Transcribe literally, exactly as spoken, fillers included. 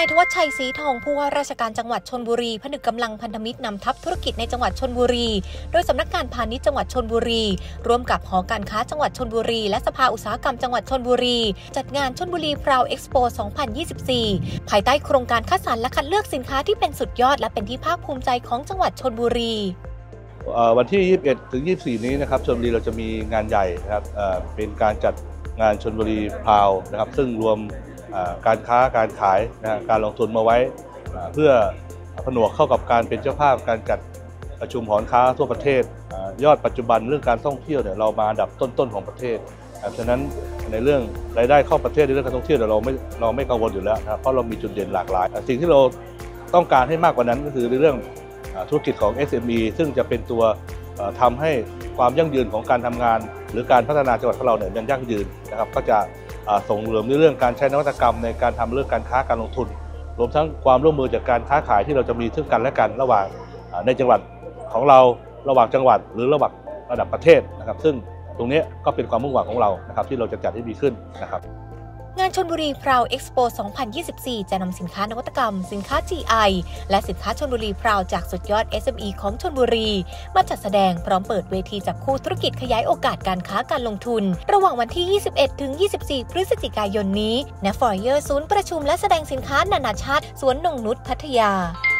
ายธวัชชัยศรีทองผู้ว่าราชการจังหวัดชลบุรีผนึกกำลังพันธมิตรนำทัพธุรกิจในจังหวัดชลบุรีโดยสำนักงานพาณิชย์จังหวัดชลบุรีร่วมกับหอการค้าจังหวัดชลบุรีและสภาอุตสาหกรรมจังหวัดชลบุรีจัดงานชลบุรีพราวเอ็กซ์โป สองพันยี่สิบสี่ ภายใต้โครงการคัดสรรและคัดเลือกสินค้าที่เป็นสุดยอดและเป็นที่ภาคภูมิใจของจังหวัดชลบุรีวันที่ยี่สิบเอ็ดถึงยี่สิบสี่นี้นะครับชลบุรีเราจะมีงานใหญ่นะครับเป็นการจัดงานชลบุรีพราวนะครับซึ่งรวมการค้าการขายนะการลงทุนมาไว้เพื่อผนวกเข้ากับการเป็นเจ้าภาพการจัดประชุมหอการค้าทั่วประเทศยอดปัจจุบันเรื่องการท่องเที่ยวเนี่ยเรามาอันดับต้นๆของประเทศฉะนั้นในเรื่องรายได้เข้าประเทศในเรื่องการท่องเที่ยวเราไม่เราไม่กังวลอยู่แล้วนะเพราะเรามีจุดเด่นหลากหลายสิ่งที่เราต้องการให้มากกว่านั้นก็คือในเรื่องธุรกิจของ เอส เอ็ม อี ซึ่งจะเป็นตัวทำให้ความยั่งยืนของการทำงานหรือการพัฒนาจังหวัดของเราเนี่ยยังยั่งยืนนะครับก็จะส่งเสริมในเรื่องการใช้นวัตกรรมในการทำเรื่องการค้าการลงทุนรวมทั้งความร่วมมือจากการค้าขายที่เราจะมีซึ่งกันและกันระหว่างในจังหวัดของเราระหว่างจังหวัดหรือระหว่างระดับประเทศนะครับซึ่งตรงนี้ก็เป็นความมุ่งหวังของเรานะครับที่เราจะจัดให้มีขึ้นนะครับงานชลบุรีพราวเอ็กซ์โป สองพันยี่สิบสี่ จะนำสินค้านวัตกรรมสินค้า จี ไอ และสินค้าชลบุรีพราวจากสุดยอด เอส เอ็ม อี ของชลบุรีมาจัดแสดงพร้อมเปิดเวทีจับคู่ธุรกิจขยายโอกาสการค้าการลงทุนระหว่างวันที่ ยี่สิบเอ็ดถึงยี่สิบสี่ พฤศจิกายนนี้ณ ฟอร์เยอร์ ศูนย์ประชุมและแสดงสินค้านานาชาติสวนนงนุชพัทยา